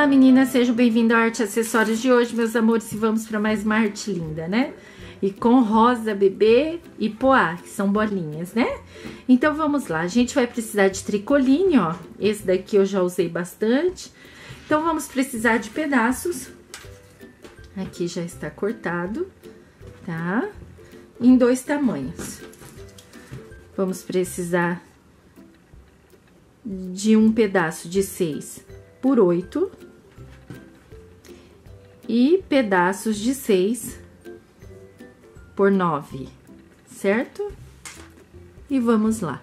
Olá meninas, sejam bem-vindos ao Arte e Acessórios de hoje, meus amores, e vamos para mais uma arte linda, né? E com rosa bebê e poá, que são bolinhas, né? Então vamos lá, a gente vai precisar de tricoline, ó, esse daqui eu já usei bastante. Então vamos precisar de pedaços, aqui já está cortado, tá? Em 2 tamanhos. Vamos precisar de um pedaço de 6 por 8 e pedaços de 6 por 9, certo? E vamos lá.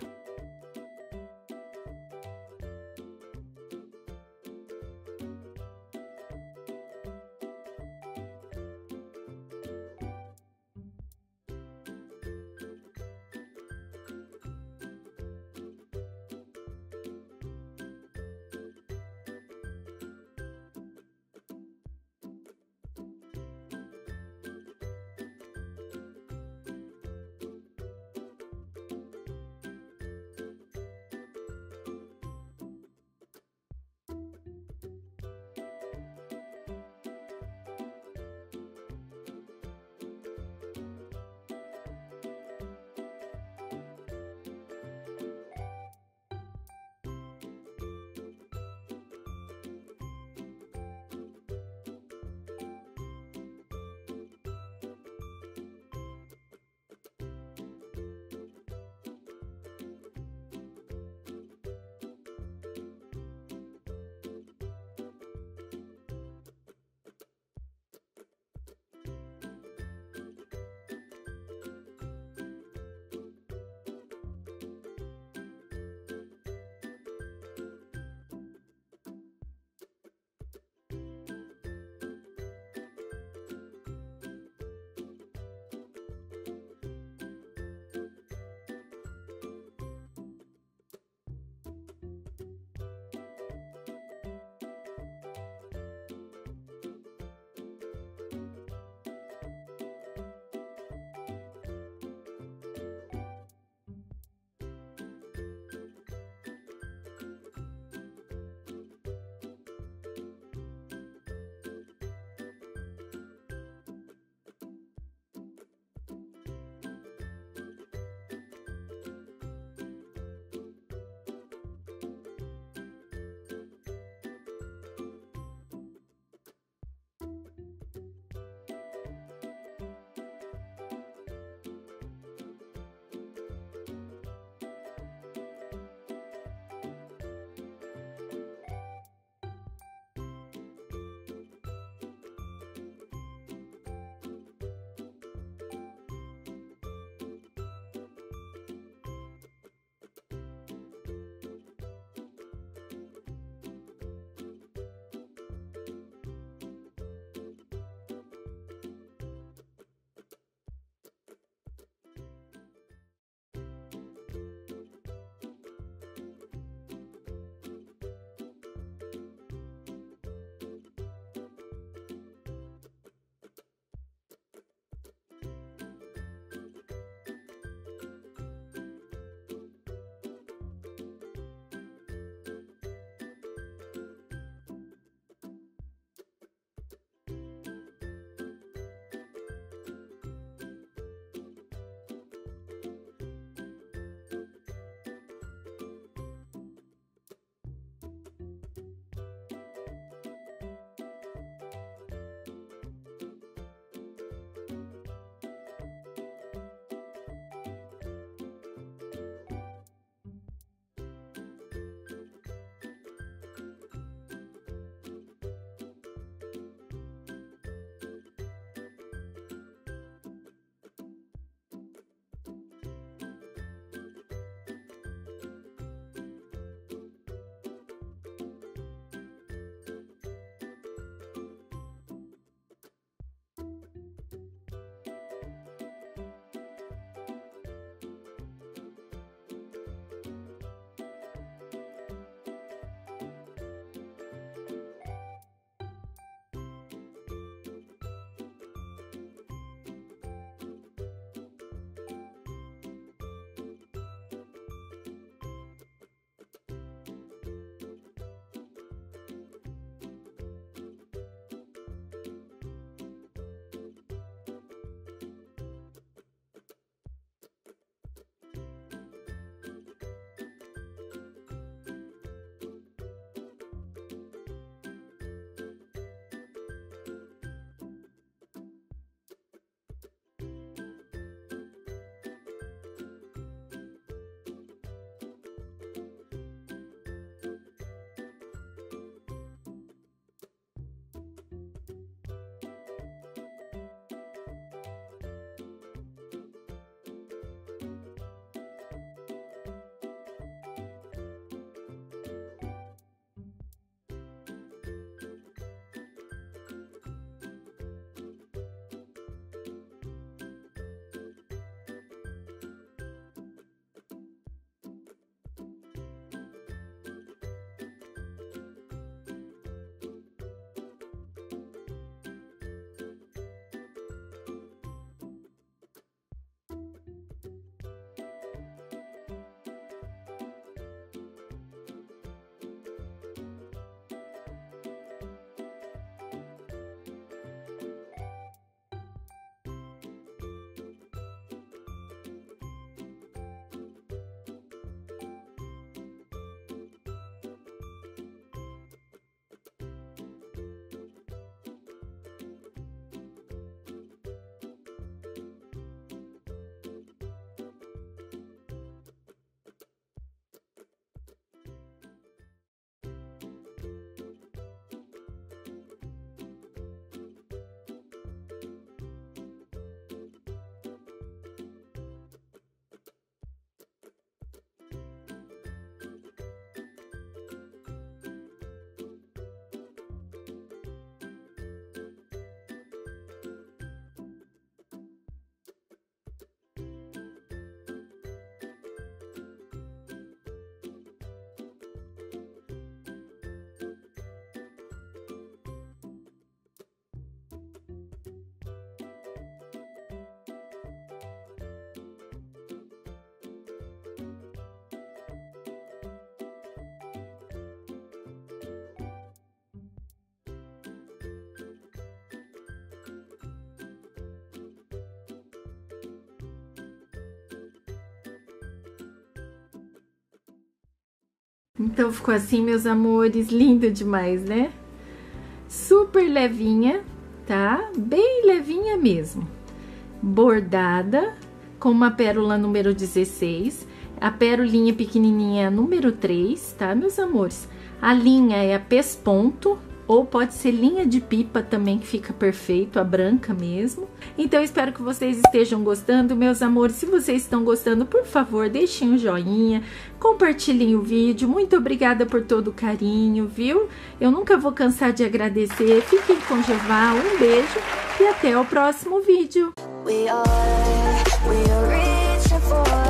Então ficou assim, meus amores, lindo demais, né? Super levinha, tá? Bem levinha mesmo. Bordada com uma pérola número 16. A pérolinha pequenininha número 3, tá, meus amores? A linha é a pesponto, ou pode ser linha de pipa também, que fica perfeito, a branca mesmo. Então, espero que vocês estejam gostando, meus amores. Se vocês estão gostando, por favor, deixem um joinha, compartilhem o vídeo. Muito obrigada por todo o carinho, viu? Eu nunca vou cansar de agradecer. Fiquem com Jeová, um beijo e até o próximo vídeo. We are reaching for